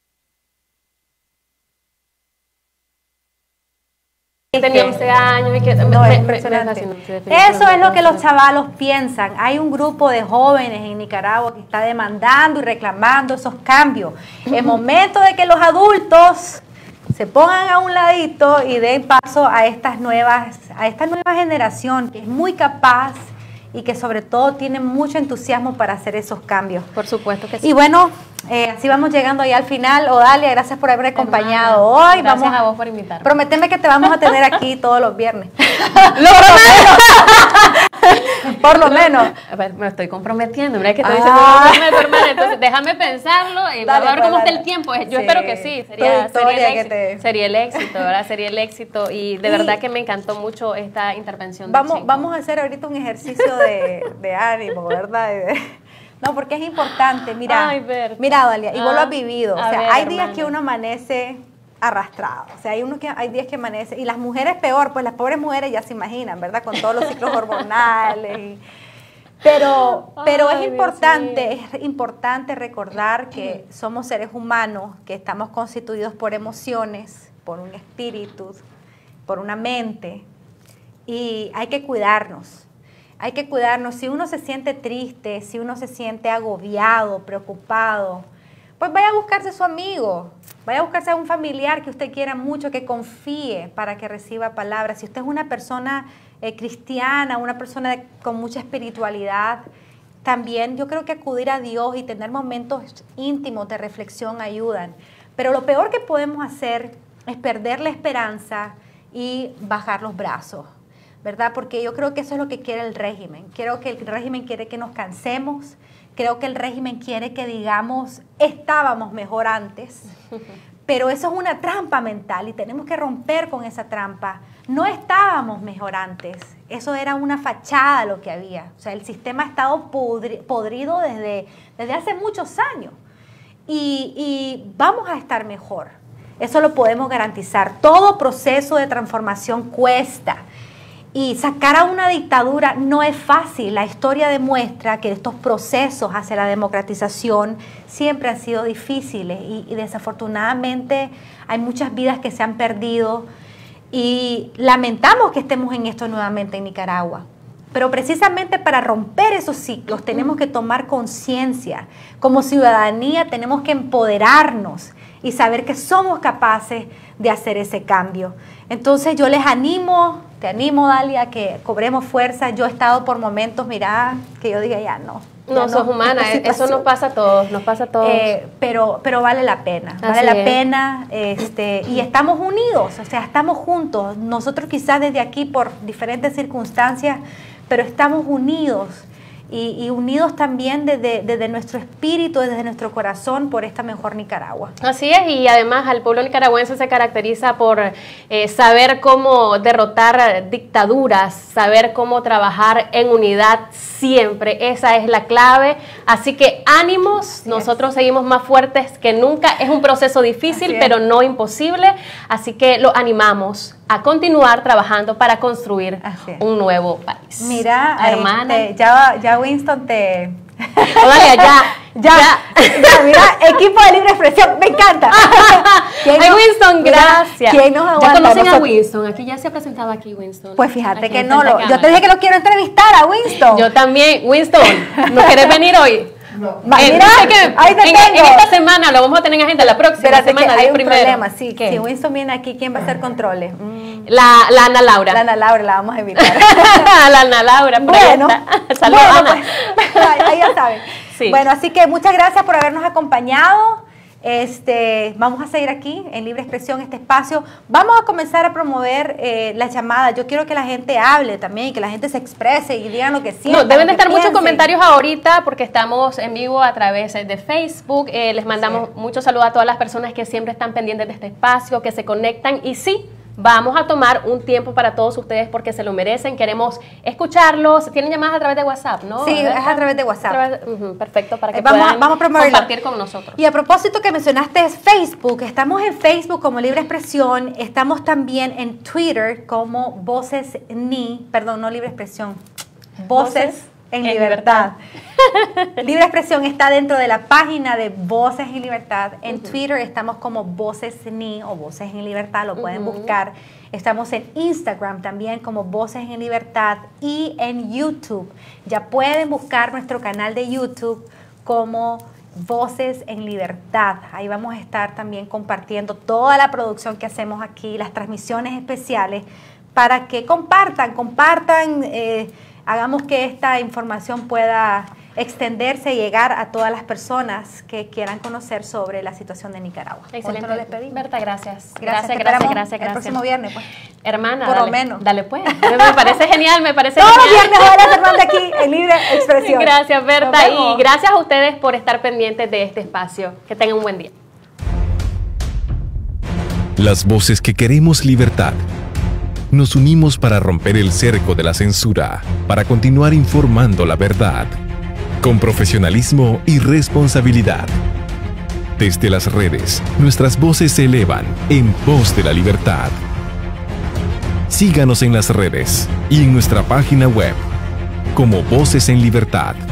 Speaker 3: Tenía 11 años y que
Speaker 2: impresionante. Eso es lo que los chavalos piensan. Hay un grupo de jóvenes en Nicaragua que está demandando y reclamando esos cambios. Es momento de que los adultos se pongan a un ladito y den paso a esta nueva generación que es muy capaz y que sobre todo tiene mucho entusiasmo para hacer esos cambios.
Speaker 3: Por supuesto que sí.
Speaker 2: Y bueno, así vamos llegando ya al final. Odalia, gracias por haberme acompañado hoy.
Speaker 3: Gracias a vos por invitarme.
Speaker 2: Prométeme que te vamos a tener aquí todos los viernes. Por lo menos.
Speaker 3: A ver, me estoy comprometiendo, mira que estoy diciendo hermana, entonces déjame pensarlo y vamos a ver cómo está el tiempo. Yo espero que sí, sería el éxito, ¿verdad? Sería el éxito y de verdad que me encantó mucho esta intervención.
Speaker 2: Vamos a hacer ahorita un ejercicio de ánimo, ¿verdad? No, porque es importante, mira, Dalia, y vos lo has vivido, o sea, hay días que uno amanece arrastrado, o sea, hay días que amanece, y las mujeres peor, pues las pobres mujeres ya se imaginan, ¿verdad? Con todos los ciclos hormonales, pero es importante recordar que somos seres humanos, que estamos constituidos por emociones, por un espíritu, por una mente, y hay que cuidarnos. Hay que cuidarnos. Si uno se siente triste, si uno se siente agobiado, preocupado, pues vaya a buscarse a su amigo, vaya a buscarse a un familiar que usted quiera mucho, que confíe para que reciba palabras. Si usted es una persona cristiana, una persona con mucha espiritualidad, también yo creo que acudir a Dios y tener momentos íntimos de reflexión ayudan. Pero lo peor que podemos hacer es perder la esperanza y bajar los brazos, ¿verdad? Porque yo creo que eso es lo que quiere el régimen. Creo que el régimen quiere que nos cansemos, creo que el régimen quiere que digamos, estábamos mejor antes, pero eso es una trampa mental y tenemos que romper con esa trampa. No estábamos mejor antes, eso era una fachada lo que había. O sea, el sistema ha estado podrido desde hace muchos años y vamos a estar mejor. Eso lo podemos garantizar. Todo proceso de transformación cuesta. Y sacar a una dictadura no es fácil. La historia demuestra que estos procesos hacia la democratización siempre han sido difíciles y desafortunadamente hay muchas vidas que se han perdido y lamentamos que estemos en esto nuevamente en Nicaragua. Pero precisamente para romper esos ciclos tenemos que tomar conciencia. Como ciudadanía tenemos que empoderarnos y saber que somos capaces de hacer ese cambio. Entonces yo les animo, te animo, Dalia, a que cobremos fuerza. Yo he estado por momentos, mira, que yo diga ya no.
Speaker 3: No, sos humana, eso nos pasa a todos,
Speaker 2: pero vale la pena, y estamos unidos, o sea, estamos juntos. Nosotros quizás desde aquí por diferentes circunstancias, pero estamos unidos. Y unidos también desde nuestro espíritu, desde nuestro corazón por esta mejor Nicaragua.
Speaker 3: Así es, y además el pueblo nicaragüense se caracteriza por saber cómo derrotar dictaduras, saber cómo trabajar en unidad siempre, esa es la clave. Así que ánimos, nosotros seguimos más fuertes que nunca, es un proceso difícil pero no imposible, así que lo animamos a continuar trabajando para construir un nuevo país.
Speaker 2: Mira,
Speaker 3: hermana,
Speaker 2: ya Winston te...
Speaker 3: ya,
Speaker 2: mira, equipo de libre expresión, me encanta.
Speaker 3: Ay, Winston, gracias.
Speaker 2: ¿Quién nos aguanta?
Speaker 3: ¿Ya conocen a Winston? Aquí ya se ha presentado aquí Winston.
Speaker 2: Pues fíjate aquí que no, yo te dije que lo quiero entrevistar a Winston.
Speaker 3: Yo también, Winston, ¿no quieres venir hoy?
Speaker 2: No. Mira, ahí te tengo.
Speaker 3: En esta semana lo vamos a tener en agenda, la próxima semana.
Speaker 2: Hay un problema, sí. Si Winston viene aquí, ¿quién va a hacer controles?
Speaker 3: La Ana Laura.
Speaker 2: La Ana Laura, la vamos a invitar.
Speaker 3: La Ana Laura,
Speaker 2: bueno,
Speaker 3: saludos, Ana.
Speaker 2: Pues, ahí ya saben. Sí. Bueno, así que muchas gracias por habernos acompañado. Vamos a seguir aquí en Libre Expresión, este espacio. Vamos a comenzar a promover las llamadas. Yo quiero que la gente hable también, que la gente se exprese y digan lo que sientan.
Speaker 3: No, deben de estar muchos comentarios ahorita porque estamos en vivo a través de Facebook. Les mandamos muchos saludos a todas las personas que siempre están pendientes de este espacio, que se conectan. Y sí, vamos a tomar un tiempo para todos ustedes porque se lo merecen. Queremos escucharlos. Tienen llamadas a través de WhatsApp, ¿no?
Speaker 2: Sí, es a través de WhatsApp.
Speaker 3: Perfecto, para que puedan compartir con nosotros.
Speaker 2: Y a propósito que mencionaste es Facebook. Estamos en Facebook como Libre Expresión. Estamos también en Twitter como Voces Libre Expresión. Voces en Libertad. Libre Expresión está dentro de la página de Voces en Libertad. En Twitter estamos como Voces o Voces en Libertad, lo pueden buscar. Estamos en Instagram también como Voces en Libertad y en YouTube. Ya pueden buscar nuestro canal de YouTube como Voces en Libertad. Ahí vamos a estar también compartiendo toda la producción que hacemos aquí, las transmisiones especiales, para que compartan, hagamos que esta información pueda extenderse y llegar a todas las personas que quieran conocer sobre la situación de Nicaragua.
Speaker 3: Excelente. Berta, gracias.
Speaker 2: Gracias. El próximo viernes, pues.
Speaker 3: Hermana,
Speaker 2: por lo menos.
Speaker 3: Dale, pues. Me parece genial, me parece
Speaker 2: todos
Speaker 3: genial.
Speaker 2: Todos los viernes, Hermana, aquí en Libre Expresión.
Speaker 3: Gracias, Berta, y gracias a ustedes por estar pendientes de este espacio. Que tengan un buen día.
Speaker 1: Las voces que queremos libertad. Nos unimos para romper el cerco de la censura, para continuar informando la verdad, con profesionalismo y responsabilidad. Desde las redes, nuestras voces se elevan en pos de la libertad. Síganos en las redes y en nuestra página web como Voces en Libertad.